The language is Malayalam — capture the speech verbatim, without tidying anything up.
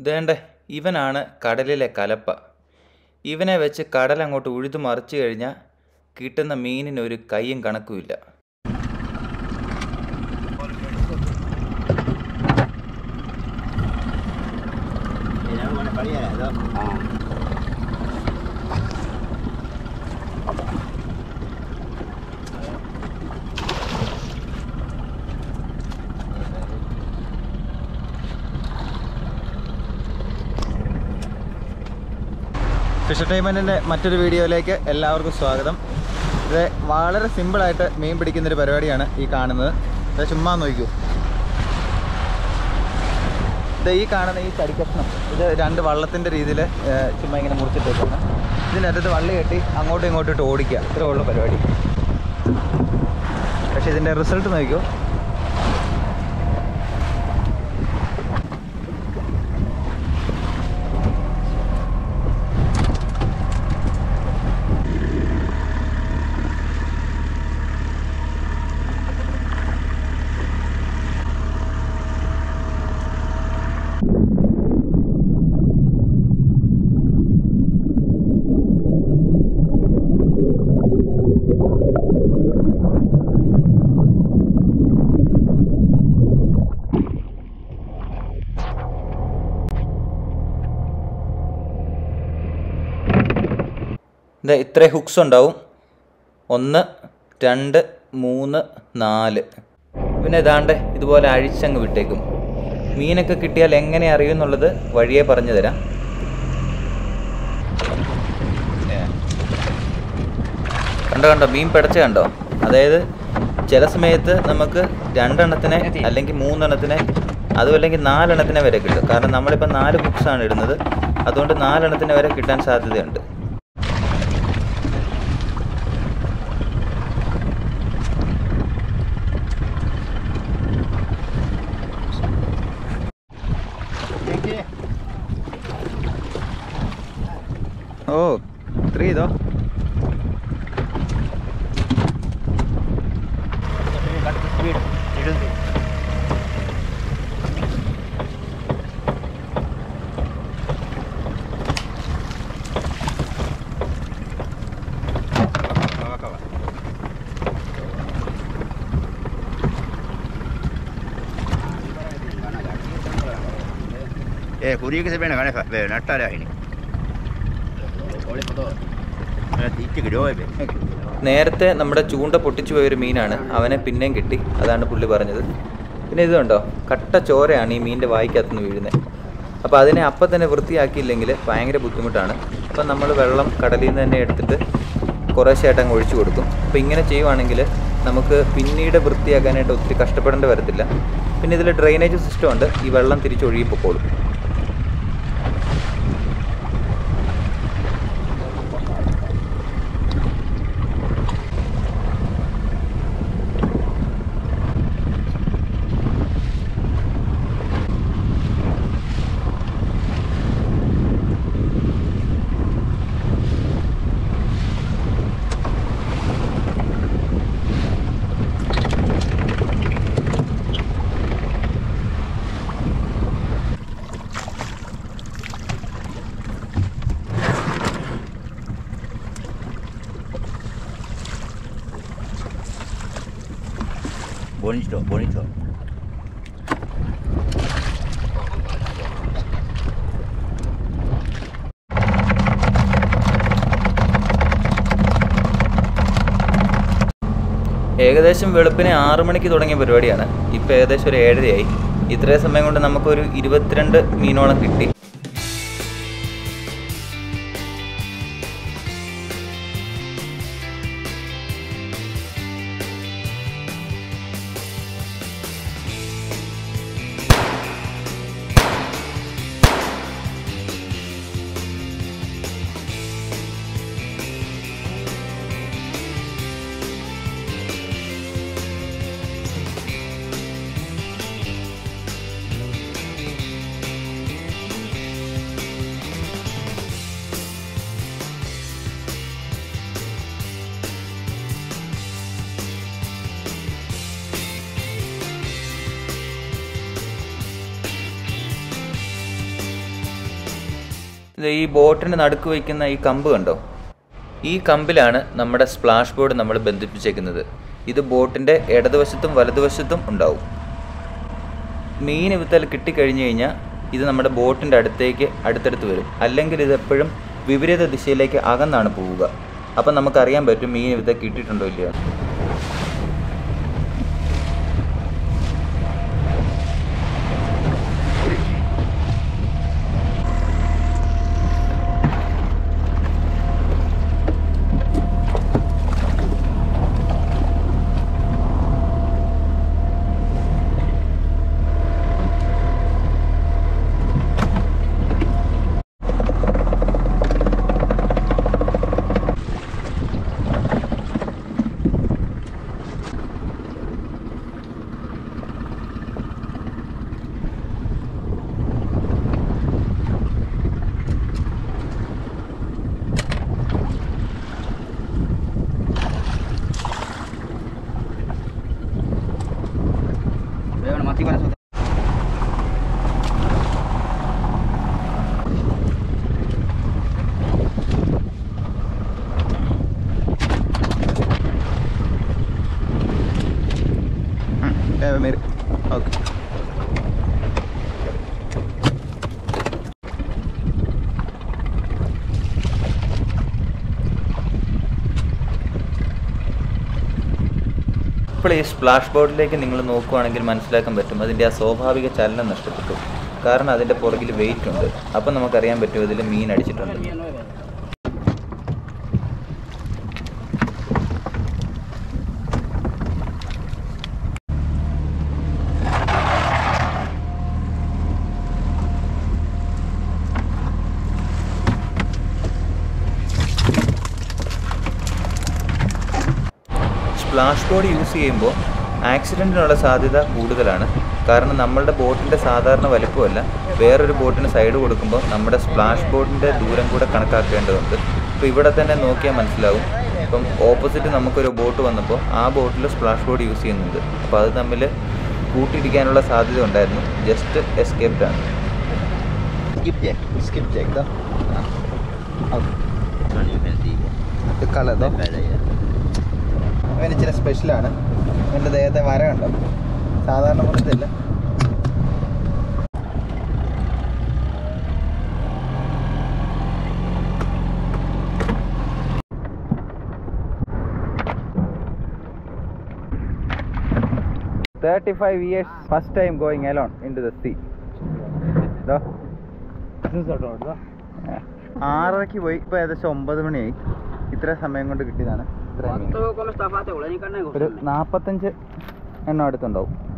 ദേണ്ടേ ഇവനാണ് കടലിലെ കലപ്പ. ഇവനെ വെച്ച് കടൽ അങ്ങോട്ട് ഉഴുതു മറിച്ചു കഴിഞ്ഞാൽ കിട്ടുന്ന മീനിനൊരു കയ്യും കണക്കുമില്ല. ഫിഷ് ടൈമിൻ്റെ മറ്റൊരു വീഡിയോയിലേക്ക് എല്ലാവർക്കും സ്വാഗതം. ഇത് വളരെ സിമ്പിളായിട്ട് മീൻ പിടിക്കുന്നൊരു പരിപാടിയാണ് ഈ കാണുന്നത്. ഇത് ചുമ്മാ നോക്കൂ. ഇത് ഈ കാണുന്ന ഈ തടിക്കഷ്ണം ഇത് രണ്ട് വള്ളത്തിൻ്റെ രീതിയിൽ ചുമ്മാ ഇങ്ങനെ മുറിച്ചിട്ടേക്കാണ്. ഇതിനകത്ത് വള്ളി കെട്ടി അങ്ങോട്ടും ഇങ്ങോട്ടും ഇട്ട് ഓടിക്കുക, ഇത്രേ ഉള്ള പരിപാടി. പക്ഷേ ഇതിൻ്റെ റിസൾട്ട് നോക്കിക്കോ. ഇത് ഇത്രയും ഹുക്സ് ഉണ്ടാവും. ഒന്ന് രണ്ട് മൂന്ന് നാല്. പിന്നെ ഇതാണ്ട് ഇതുപോലെ അഴിച്ചങ്ങ് വിട്ടേക്കും. മീനൊക്കെ കിട്ടിയാൽ എങ്ങനെ അറിയുമെന്നുള്ളത് വഴിയെ പറഞ്ഞു തരാം. കണ്ടോ കണ്ടോ മീൻ പിടച്ച കണ്ടോ? അതായത് ചില സമയത്ത് നമുക്ക് രണ്ടെണ്ണത്തിനെ അല്ലെങ്കിൽ മൂന്നെണ്ണത്തിനെ അതും അല്ലെങ്കിൽ നാലെണ്ണത്തിനെ വരെ കിട്ടും. കാരണം നമ്മളിപ്പോൾ നാല് ഹുക്സാണ് ഇടുന്നത്, അതുകൊണ്ട് നാലെണ്ണത്തിനെ വരെ കിട്ടാൻ സാധ്യതയുണ്ട്. ഓ ത്രീ ഇതോ Eh, kuria que se viene a ganar, pero no está la gente. നേരത്തെ നമ്മുടെ ചൂണ്ട പൊട്ടിച്ചു പോയൊരു മീനാണ്, അവനെ പിന്നെയും കിട്ടി. അതാണ് പുള്ളി പറഞ്ഞത്. പിന്നെ ഇത് കണ്ടോ, കട്ട ചോരയാണ് ഈ മീനിൻ്റെ വായിക്കകത്തുനിന്ന് വീഴുന്നത്. അപ്പോൾ അതിനെ അപ്പം തന്നെ വൃത്തിയാക്കിയില്ലെങ്കിൽ ഭയങ്കര ബുദ്ധിമുട്ടാണ്. അപ്പം നമ്മൾ വെള്ളം കടലിൽ നിന്ന് തന്നെ എടുത്തിട്ട് കുറേശ്ശായിട്ട് അങ്ങ് ഒഴിച്ചു കൊടുക്കും. അപ്പോൾ ഇങ്ങനെ ചെയ്യുവാണെങ്കിൽ നമുക്ക് പിന്നീട് വൃത്തിയാക്കാനായിട്ട് ഒത്തിരി കഷ്ടപ്പെടേണ്ടി വരത്തില്ല. പിന്നെ ഇതിൽ ഡ്രെയിനേജ് സിസ്റ്റം ഉണ്ട്, ഈ വെള്ളം തിരിച്ചൊഴുകി പൊക്കോളും. Bonito, bonito. ഏകദേശം വെളുപ്പിനെ ആറു മണിക്ക് തുടങ്ങിയ പരിപാടിയാണ്. ഇപ്പോൾ ഏകദേശം ഒരു ഏഴരയായി. ഇത്രയും സമയം കൊണ്ട് നമുക്കൊരു ഇരുപത്തിരണ്ട് മീനോളം കിട്ടി. ഇത് ഈ ബോട്ടിന് നടുക്ക് വയ്ക്കുന്ന ഈ കമ്പ് കണ്ടോ? ഈ കമ്പിലാണ് നമ്മുടെ സ്പ്ലാഷ് ബോർഡ് നമ്മൾ ബന്ധിപ്പിച്ചേക്കുന്നത്. ഇത് ബോട്ടിൻ്റെ ഇടതുവശത്തും വലതുവശത്തും ഉണ്ടാവും. മീൻ വിത്താൽ കിട്ടിക്കഴിഞ്ഞ് കഴിഞ്ഞാൽ ഇത് നമ്മുടെ ബോട്ടിൻ്റെ അടുത്തേക്ക് അടുത്തടുത്ത് വരും. അല്ലെങ്കിൽ ഇതെപ്പോഴും വിപരീത ദിശയിലേക്ക് അകന്നാണ് പോവുക. അപ്പം നമുക്കറിയാൻ പറ്റും മീൻ വിത്ത കിട്ടിയിട്ടുണ്ടോ ഇല്ലയോ. मेरे ओके ഇപ്പോൾ ഈ സ്പ്ലാഷ് ബോർഡിലേക്ക് നിങ്ങൾ നോക്കുകയാണെങ്കിൽ മനസ്സിലാക്കാൻ പറ്റും അതിൻ്റെ ആ സ്വാഭാവിക ചലനം നഷ്ടപ്പെട്ടു. കാരണം അതിൻ്റെ പുറകിൽ വെയിറ്റ് ഉണ്ട്. അപ്പം നമുക്കറിയാൻ പറ്റും ഇതിൽ മീൻ അടിച്ചിട്ടുണ്ട്. സ്പ്ലാഷ് ബോർഡ് യൂസ് ചെയ്യുമ്പോൾ ആക്സിഡൻറ്റിനുള്ള സാധ്യത കൂടുതലാണ്. കാരണം നമ്മളുടെ ബോട്ടിൻ്റെ സാധാരണ വലിപ്പമല്ല, വേറൊരു ബോട്ടിന് സൈഡ് കൊടുക്കുമ്പോൾ നമ്മുടെ സ്പ്ലാഷ് ബോർഡിൻ്റെ ദൂരം കൂടെ കണക്കാക്കേണ്ടതുണ്ട്. ഇപ്പോൾ ഇവിടെ തന്നെ നോക്കിയാൽ മനസ്സിലാവും. ഇപ്പം ഓപ്പോസിറ്റ് നമുക്കൊരു ബോട്ട് വന്നപ്പോൾ ആ ബോട്ടിൽ സ്പ്ലാഷ് ബോർഡ് യൂസ് ചെയ്യുന്നുണ്ട്. അപ്പോൾ അത് തമ്മിൽ കൂട്ടിയിടിക്കാനുള്ള സാധ്യത ഉണ്ടായിരുന്നു. ജസ്റ്റ് എസ്കേപ്ഡ് ആണ്. അവന് ഇച്ചിരി സ്പെഷ്യലാണ്. എൻ്റെ ദേഹത്തെ വര കണ്ടോ? സാധാരണ പോലത്തില്ല. thirty-five years first time going alone into the sea. ആറരയ്ക്ക് പോയി ഇപ്പോൾ ഏകദേശം ഒമ്പത് മണിയായി. ഇത്ര സമയം കൊണ്ട് കിട്ടിയതാണ്. ഒരു നാൽപ്പത്തഞ്ച് എണ്ണം അടുത്തുണ്ടാവും.